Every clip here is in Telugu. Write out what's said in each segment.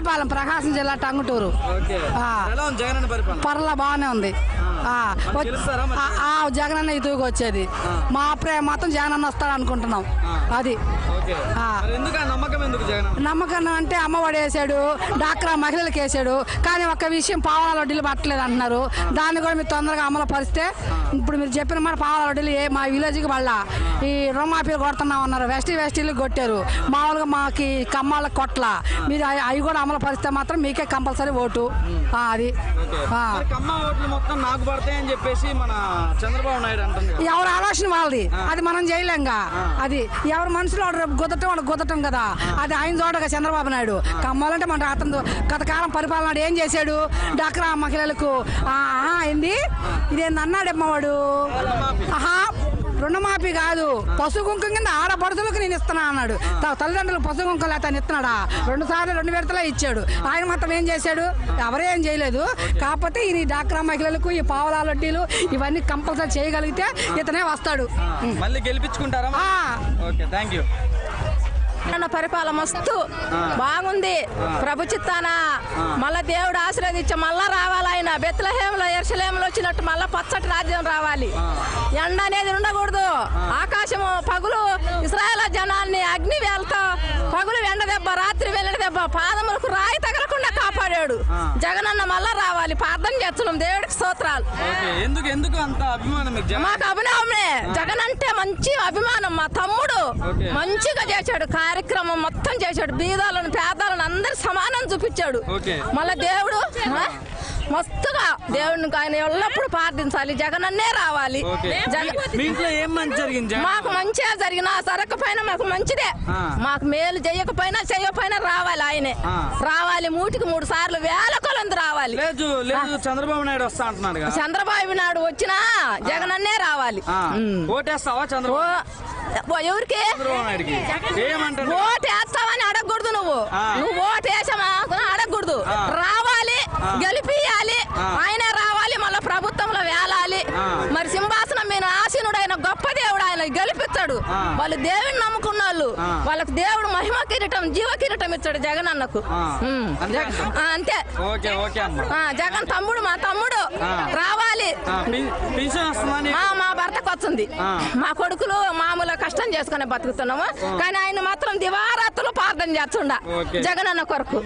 రావులపాలెం, ప్రకాశం జిల్లా, టంగుటూరు. పర్లా బాగానే ఉంది. జగనన్న ఇటుకు వచ్చేది మా ప్రేమ మాత్రం జగనన్న వస్తాడు అనుకుంటున్నాం. అది నమ్మకం అంటే అమ్మఒడి వేసాడు, డాక్రా మహిళలకు వేసాడు. కానీ ఒక్క విషయం పావలా వడ్డీలు పట్టలేదు అంటున్నారు. దాన్ని కూడా మీరు తొందరగా అమలు పరిస్తే, ఇప్పుడు మీరు చెప్పిన మాట పావలా వడ్డీలు మా విలేజ్కి వాళ్ళ ఈ రుణమాఫీలు కొడుతున్నాం అన్నారు. వెస్టీలు కొట్టారు, మామూలుగా మాకు కమ్మాళ్ళకి కొట్ల. మీరు అవి కూడా అమలు పరిస్తే మాత్రం మీకే కంపల్సరీ ఓటు. అది ఎవరు ఆలోచన వాళ్ళది, అది మనం చేయలేంగా. అది ఎవరు మనసులో గుద్దటం కదా, అది ఆయన చూడగా చంద్రబాబు నాయుడు. కమ్మాలంటే మన అతను గతకాలం పరిపాలన ఏం చేశాడు? డాక్రా మహిళలకు ఏంది ఇదేంది అన్నాడమ్మ వాడు. రుణమాఫీ కాదు, పశు కుంకం కింద ఆడపడుతులకు నేను ఇస్తున్నా అన్నాడు. తల్లిదండ్రులకు పశు కుంకం లేక ఇస్తున్నాడా? 2 సార్లు 2 విడతలే ఇచ్చాడు. ఆయన మాత్రం ఏం చేశాడు? ఎవరేం చేయలేదు. కాకపోతే ఈ డాక్రా మహిళలకు ఈ పావలా వడ్డీలు ఇవన్నీ కంపల్సరీ చేయగలిగితే ఇతనే వస్తాడు. మళ్ళీ గెలిపించుకుంటారా? పరిపాలన మస్తు బాగుంది. ప్రభు చిత్తాన మళ్ళా దేవుడు ఆశీర్వదించి మళ్ళా రావాలి. ఆయన బెత్లెహేములో యెరూషలేములో వచ్చినట్టు మళ్ళా పచ్చటి రాజ్యం రావాలి. ఎండ అనేది ఉండకూడదు. ఆకాశము పగులు ఇశ్రాయేల్ జనాన్ని అగ్ని వేలతో, పగులు ఎండ దెబ్బ, రాత్రి వెల్లడి దెబ్బ, పాదములకు రాయి తగలకుండా కాపాడాడు. జగనన్న మళ్ళా రావాలి. ప్రార్థన చేస్తున్నాం దేవుడికి స్తోత్రాలు. మాకు అభినవమే. జగన్ అంటే మంచి అభిమానం. మా తమ్ముడు మంచిగా చేశాడు, కార్యక్రమం మొత్తం చేశాడు. బీదాలను పేదాలను అందరు సమానం చూపించాడు. మళ్ళా దేవుడు మస్తుగా దేవుడిని ఆయన ఎల్లప్పుడు ప్రార్థించాలి. జగనన్నే రావాలి. మాకు మంచిగా జరిగిన జరగకపోయినా మాకు మంచిదే. మాకు మేలు చేయకపోయినా రావాలి. ఆయనే రావాలి. 3 సార్లు వేల కొలంది రావాలి. చంద్రబాబు నాయుడు వస్తా అంటున్నాడు. చంద్రబాబు నాయుడు వచ్చినా జగనన్నే రావాలి. ఎవరికి ఓటు వేస్తావని అడగకూడదు. నువ్వు ఓటు వేసామా అడగకూడదు. రావాలి, గెలిపియాలి. ఆయనే రావాలి. మళ్ళా ప్రభుత్వంలో వేలాలి. మరి సింహాసనం మీద ఆసీనుడైన గొప్ప దేవుడు ఆయన గెలిపిస్తాడు. వాళ్ళు దేవుడిని నమ్ముకున్న వాళ్ళు, వాళ్ళకి దేవుడు మహిమ కిరీటం, జీవ కిరీటం ఇచ్చాడు జగనన్నకు. అంతే. జగన్ తమ్ముడు, మా తమ్ముడు రావాలి. మా భర్తకు వస్తుంది. మా కొడుకులు మామూలు కష్టం చేసుకునే బతుకుతున్నాము. కానీ ఆయన మాత్రం దివారాత్రులు ప్రార్థన చేస్తుండ జగనన్న కొరకు.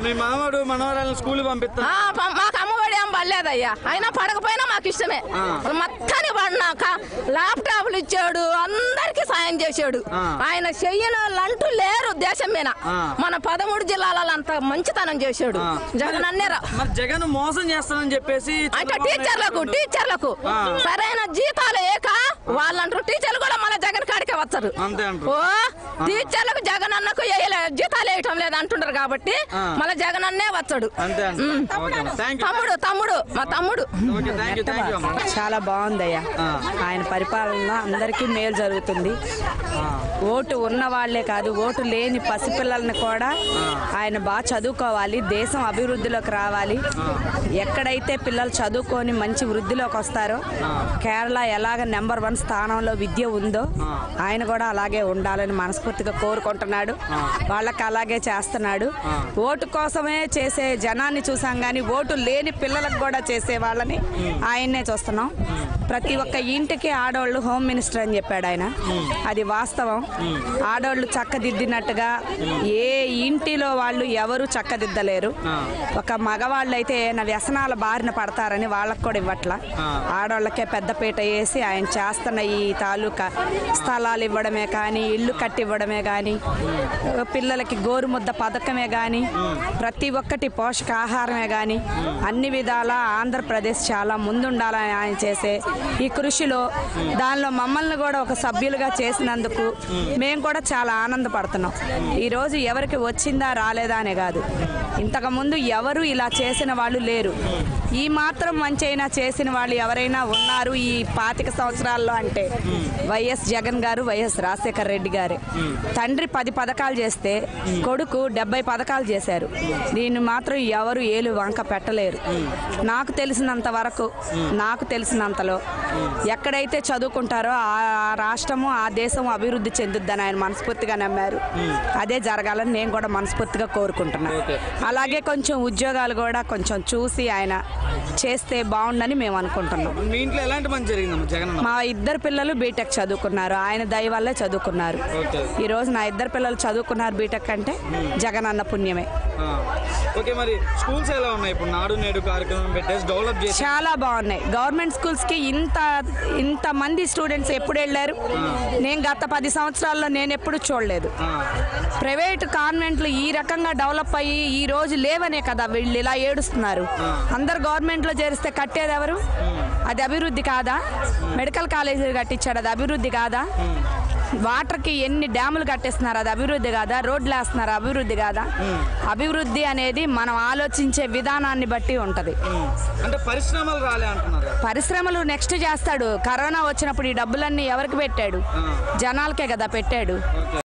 మాకు అమ్మఒడి ఏం పడలేదయ్యా. అయినా పడకపోయినా మాకు ఇష్టమే. మొత్తాన్ని పడినాక ల్యాప్టాప్లు ఇచ్చాడు, అందరికి సాయం చేశాడు. ఆయన చెయ్యని వాళ్ళు అంటూ లేరు దేశం మీద. మన 13 జిల్లాలలో అంత మంచితనం చేశాడు జగనన్నే. జగన్ మోసం చేస్తానని చెప్పేసి అంటే టీచర్లకు సరైన జీతాలు ఏక వాళ్ళంటారు. టీచర్లు కూడా మన జగన్ కాడికే వచ్చారు. టీచర్లకు జగనన్నకు జీతాలు వేయటం లేదు అంటుండ్రు కాబట్టి మళ్ళీ జగనన్నే వచ్చాడు. తమ్ముడు మా తమ్ముడు. చాలా బాగుందయ్యా. ఆయన పరిపాలన అందరికీ మేలు జరుగుతుంది. ఓటు ఉన్న వాళ్లే కాదు, ఓటు లేని పసిపిల్లల్ని కూడా ఆయన బాగా చదువుకోవాలి. దేశం అభివృద్ధిలోకి రావాలి. ఎక్కడైతే పిల్లలు చదువుకొని మంచి వృద్ధిలోకి వస్తారో, కేరళ ఎలాగ నెంబర్ 1 స్థానంలో విద్య ఉందో ఆయన కూడా అలాగే ఉండాలని మనస్ఫూర్తిగా కోరుకుంటున్నాడు. వాళ్ళకి అలాగే చేస్తున్నాడు. ఓటు కోసమే చేసే జనాన్ని చూసాం కానీ ఓటు లేని పిల్లలకు కూడా చేసే వాళ్ళని ఆయన్నే చూస్తున్నాం. ప్రతి ఒక్క ఇంటికి ఆడవాళ్ళు హోమ్ మినిస్టర్ అని చెప్పాడు ఆయన. అది వాస్తవం. ఆడవాళ్ళు చక్కదిద్దినట్టుగా ఏ ఇంటిలో వాళ్ళు ఎవరు చక్కదిద్దలేరు. ఒక మగవాళ్ళు అయితే నా వ్యసనాల బారిన పడతారని వాళ్ళకు కూడా ఇవ్వట్ల. ఆడవాళ్ళకే పెద్దపీట వేసి ఆయన చేస్తున్న ఈ తాలూకా స్థలాలు ఇవ్వడమే కానీ, ఇల్లు కట్టి ఇవ్వడమే కానీ, పిల్లలకి గోరుముద్ద పథకమే కానీ, ప్రతి ఒక్కటి పోషకాహారమే కానీ అన్ని విధాల ఆంధ్రప్రదేశ్ చాలా ముందుండాలని ఆయన చేసే ఈ కృషిలో దానిలో మమ్మల్ని కూడా ఒక సభ్యులుగా చేసినందుకు మేము కూడా చాలా ఆనందపడుతున్నాం. ఈరోజు ఎవరికి వచ్చిందా రాలేదా అనే కాదు, ఇంతకుముందు ఎవరు ఇలా చేసిన వాళ్ళు లేరు. ఈ మాత్రం మంచి అయినా చేసిన వాళ్ళు ఎవరైనా ఉన్నారు ఈ 25 సంవత్సరాల్లో అంటే వైఎస్ జగన్ గారు, వైఎస్ రాజశేఖర రెడ్డి గారు. తండ్రి 10 పథకాలు చేస్తే కొడుకు 70 పథకాలు చేశారు. దీన్ని మాత్రం ఎవరు ఏలు వంక పెట్టలేరు. నాకు తెలిసినంత వరకు, నాకు తెలిసినంతలో ఎక్కడైతే చదువుకుంటారో ఆ రాష్ట్రము, ఆ దేశం అభివృద్ధి చెందుద్దని ఆయన మనస్ఫూర్తిగా నమ్మారు. అదే జరగాలని నేను కూడా మనస్ఫూర్తిగా కోరుకుంటున్నాను. అలాగే కొంచెం ఉద్యోగాలు కూడా కొంచెం చూసి ఆయన చేస్తే బాగుండని మేము అనుకుంటున్నాం. మీ ఇంట్లో ఎలాంటి మంచి జరిగిందమ్మా జగన్? మా 2 పిల్లలు బీటెక్ చదువుకున్నారు. ఆయన దయ వల్లే చదువుకున్నారు. ఈ రోజు నా 2 పిల్లలు చదువుకున్నారు బీటెక్ అంటే జగన్ అన్న పుణ్యమే. ఓకే, మరి స్కూల్స్ ఎలా ఉన్నాయి? ఇప్పుడు నాడు నేడు కార్యక్రమం పెట్టేసి డెవలప్ చేసి చాలా బాగున్నాయి. గవర్నమెంట్ స్కూల్స్ కి ఇంత మంది స్టూడెంట్స్ ఎప్పుడు వెళ్ళారు? నేను గత 10 సంవత్సరాల్లో నేను ఎప్పుడు చూడలేదు. ప్రైవేట్ కాన్వెంట్లు ఈ రకంగా డెవలప్ అయ్యి ఈ రోజు లేవనే కదా వీళ్ళు ఇలా ఏడుస్తున్నారు. అందరు గవర్నమెంట్ లో చేరిస్తే కట్టేది ఎవరు? అది అభివృద్ధి కాదా? మెడికల్ కాలేజీలు కట్టించాడు, అది అభివృద్ధి కాదా? వాటర్కి ఎన్ని డ్యాములు కట్టేస్తున్నారు, అది అభివృద్ధి కాదా? రోడ్లు వేస్తున్నారు, అభివృద్ధి కాదా? అభివృద్ధి అనేది మనం ఆలోచించే విధానాన్ని బట్టి ఉంటది. అంటే పరిశ్రమలు రాలే అంటున్నారు. పరిశ్రమలు నెక్స్ట్ చేస్తాడు. కరోనా వచ్చినప్పుడు ఈ డబ్బులన్నీ ఎవరికి పెట్టాడు? జనాలకే కదా పెట్టాడు.